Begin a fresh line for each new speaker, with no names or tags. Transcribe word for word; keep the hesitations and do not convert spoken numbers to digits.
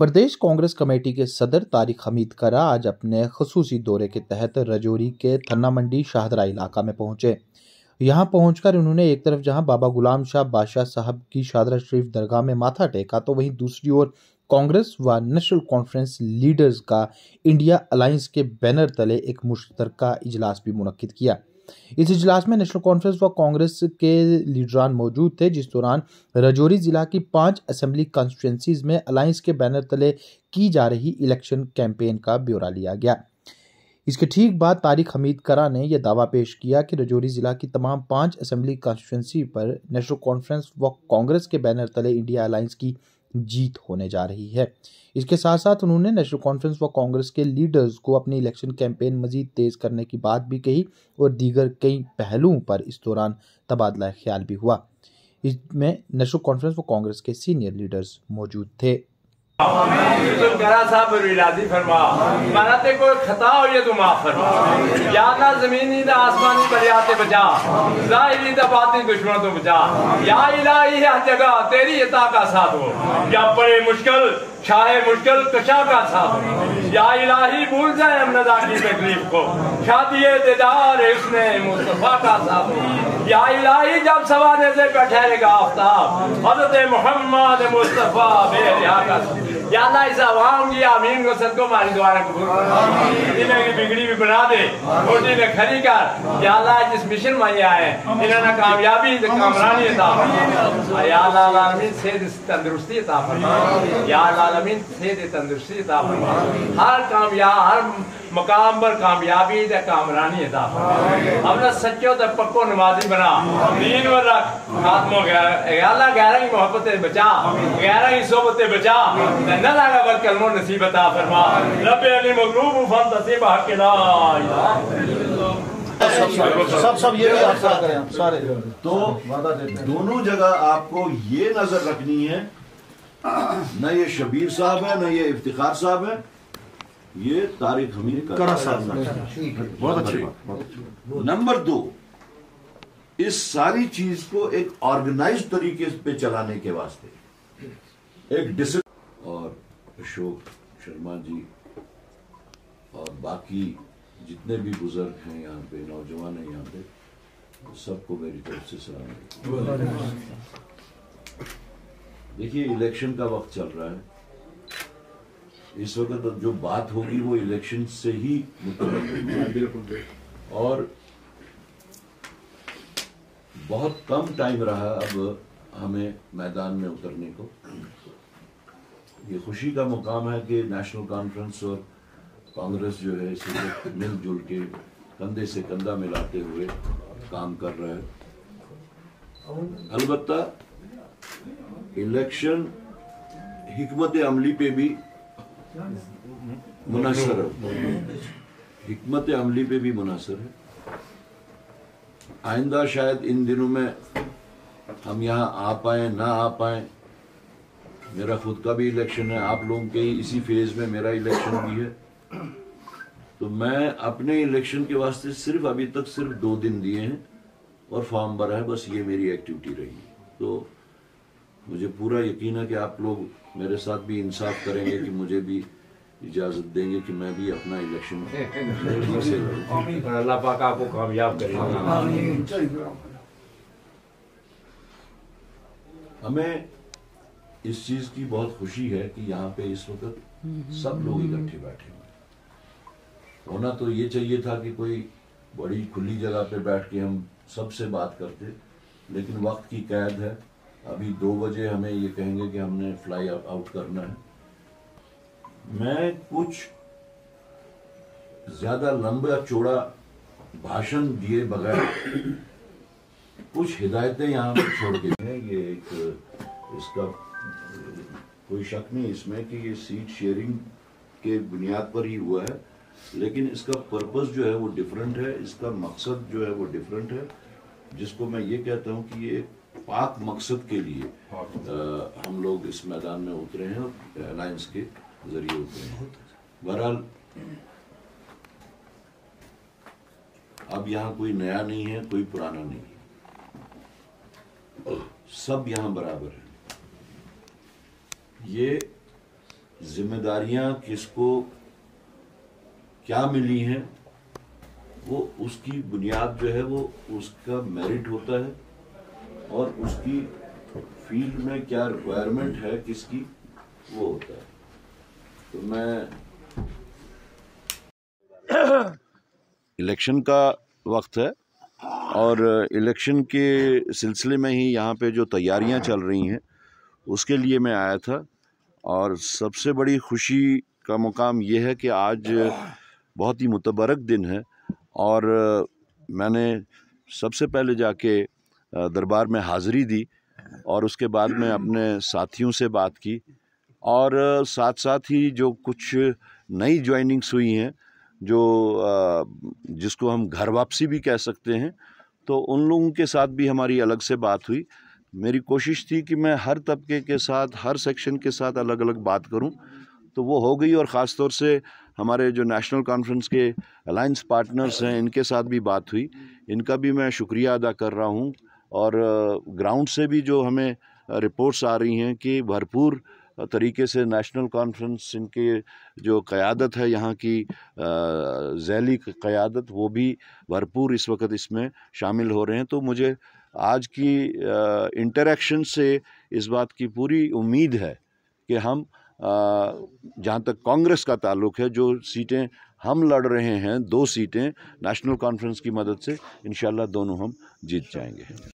प्रदेश Congress committee के सदर तारिक हमीद करा आज अपने खसूसी दौरे के तहत रजौरी के थन्ना मंडी शाहदरा इलाका में पहुंचे। यहां पहुंचकर उन्होंने एक तरफ जहां बाबा गुलाम शाह बादशाह साहब की शाहदरा शरीफ दरगाह में माथा टेका, तो वहीं दूसरी ओर कांग्रेस व नेशनल कॉन्फ्रेंस लीडर्स का इंडिया अलायंस के बैनर तले एक मुश्तरका इजलास भी मुनक्किद किया। इस इजलास में नेशनल कॉन्फ्रेंस व कांग्रेस के लीडरान मौजूद थे, जिस दौरान रजौरी जिला की पांच असेंबली कॉन्स्टिट्यूंसीज में अलायंस के बैनर तले की जा रही इलेक्शन कैंपेन का ब्यौरा लिया गया। इसके ठीक बाद तारिक हमीद करा ने यह दावा पेश किया कि रजौरी जिला की तमाम पांच असेंबली कॉन्स्टिट्यूंसी पर नेशनल कॉन्फ्रेंस व कांग्रेस के बैनर तले इंडिया अलायंस की जीत होने जा रही है। इसके साथ साथ उन्होंने नेशनल कॉन्फ्रेंस व कांग्रेस के लीडर्स को अपनी इलेक्शन कैंपेन मजीद तेज करने की बात भी कही और दीगर कई पहलुओं पर इस दौरान तबादला ख्याल भी हुआ। इसमें नेशनल कॉन्फ्रेंस व कांग्रेस के सीनियर लीडर्स मौजूद थे।
कोई खता हो ये तो माफ फरमा, या अल्लाह ज़मीनी दा आसमानी बलियाते बचा, ज़ाहिरी दा बातिनी दुश्मन तो बचा, या इलाही हर जगह तेरी अता का साथ हो, या बड़े मुश्किल शाहे मुश्किल कशा का साथ, या इलाही भूल जाए हम नज़ा की तकलीफ को, शादी दीदार इसने मुस्तफा का साथ हो, या इलाही जब सवाने से बैठेगा आफ्ताब हज़रत मोहम्मद मुस्तफा बेहया का साथ, या अल्लाह इस आवाम की आमीन को सबको हमारी दुआ कबूल कर, इन्हें की बिगड़ी भी बना दे और इन्हें खरी कर। या अल्लाह जिस मिशन में ये आए इन्हें कामयाबी कामरानी अता फरमा, या अल्लाह आमीन सेहत तंदुरुस्ती अता फरमा, या अल्लाह आमीन सेहत तंदुरुस्ती अता फरमा, हर कामयाब हर मकाम पर कामयाबी ते कामरानी अता फरमा, अपना सच्चो ते पक्को नमाजी बना, दीन व रख खात्मो गैर या अल्लाह गैर की मोहब्बत बचा, गैर की सोबत बचा, न लगा बल कलमो नसीब अता फरमा, रब्बे अली मगलूब फन तसीब हक ला
सब सब ये भी आप करें सारे।
तो दोनों जगह आपको ये नजर रखनी है, न ये शबीर साहब है न ये इफ्तिखार साहब है, ये तारिक हमीद करा साहब। बहुत अच्छी बात। नंबर दो, इस सारी चीज को एक ऑर्गेनाइज तरीके पे चलाने के वास्ते एक डिसिप्लिन और अशोक शर्मा जी और बाकी जितने भी बुजुर्ग हैं यहाँ पे, नौजवान हैं यहाँ पे, सबको मेरी तरफ से सलाम। देखिए इलेक्शन का वक्त चल रहा है, इस वक्त जो बात होगी वो इलेक्शन से ही मुतल्लिक़ होगी और बहुत कम टाइम रहा अब हमें मैदान में उतरने को। ये खुशी का मुकाम है कि नेशनल कॉन्फ्रेंस और कांग्रेस जो है इसे मिलजुल के कंधे से कंधा मिलाते हुए काम कर रहा है। अलबत्ता इलेक्शन हिकमत अमली पे भी मुनहसर है, हिकमत अमली पे भी मुनहसर है। आइंदा शायद इन दिनों में हम यहाँ आ पाए ना आ पाए, मेरा खुद का भी इलेक्शन है, आप लोगों के इसी फेज में मेरा इलेक्शन भी है, तो मैं अपने इलेक्शन के वास्ते सिर्फ अभी तक सिर्फ दो दिन दिए हैं और फॉर्म भरा है, बस ये मेरी एक्टिविटी रही। तो मुझे पूरा यकीन है कि आप लोग मेरे साथ भी इंसाफ करेंगे कि मुझे भी इजाजत देंगे कि मैं भी अपना इलेक्शन से लड़ूं।
अल्लाह पाक आपको कामयाब करेगा।
हमें इस चीज की बहुत खुशी है कि यहाँ पे इस वक्त सब लोग इकट्ठे बैठे हुए। होना तो ये चाहिए था कि कोई बड़ी खुली जगह पे बैठ के हम सबसे बात करते, लेकिन वक्त की कैद है। अभी दो बजे हमें ये कहेंगे कि हमने फ्लाई आउट करना है। मैं कुछ ज्यादा लंबा चौड़ा भाषण दिए बगैर कुछ हिदायतें यहाँ पर छोड़ के हैं। ये एक इसका कोई शक नहीं इसमें कि ये सीट शेयरिंग के बुनियाद पर ही हुआ है, लेकिन इसका पर्पस जो है वो डिफरेंट है, इसका मकसद जो है वो डिफरेंट है, जिसको मैं ये कहता हूँ कि ये पाक मकसद के लिए आ, हम लोग इस मैदान में उतरे हैं और अलायंस के जरिए उतरे हैं। बहरहाल अब यहाँ कोई नया नहीं है, कोई पुराना नहीं है, सब यहाँ बराबर है। ये जिम्मेदारियां किसको क्या मिली हैं, वो उसकी बुनियाद जो है वो उसका मेरिट होता है और उसकी फील्ड में क्या रिक्वायरमेंट है किसकी, वो होता है। तो मैं इलेक्शन का वक्त है और इलेक्शन के सिलसिले में ही यहाँ पे जो तैयारियां चल रही हैं उसके लिए मैं आया था। और सबसे बड़ी खुशी का मुकाम ये है कि आज बहुत ही मुतबरक दिन है और मैंने सबसे पहले जाके दरबार में हाज़िरी दी और उसके बाद में अपने साथियों से बात की और साथ साथ ही जो कुछ नई ज्वाइनिंग्स हुई हैं, जो जिसको हम घर वापसी भी कह सकते हैं, तो उन लोगों के साथ भी हमारी अलग से बात हुई। मेरी कोशिश थी कि मैं हर तबके के साथ, हर सेक्शन के साथ अलग अलग बात करूं, तो वो हो गई। और ख़ास तौर से हमारे जो नेशनल कॉन्फ्रेंस के अलायंस पार्टनर्स हैं, इनके साथ भी बात हुई, इनका भी मैं शुक्रिया अदा कर रहा हूं। और ग्राउंड से भी जो हमें रिपोर्ट्स आ रही हैं कि भरपूर तरीके से नेशनल कॉन्फ्रेंस, इनके जो क़यादत है यहाँ की ज़ैली क़यादत, वो भी भरपूर इस वक्त इसमें शामिल हो रहे हैं। तो मुझे आज की इंटरेक्शन से इस बात की पूरी उम्मीद है कि हम जहाँ तक कांग्रेस का ताल्लुक़ है, जो सीटें हम लड़ रहे हैं, दो सीटें नेशनल कॉन्फ्रेंस की मदद से, इंशाल्लाह दोनों हम जीत जाएंगे।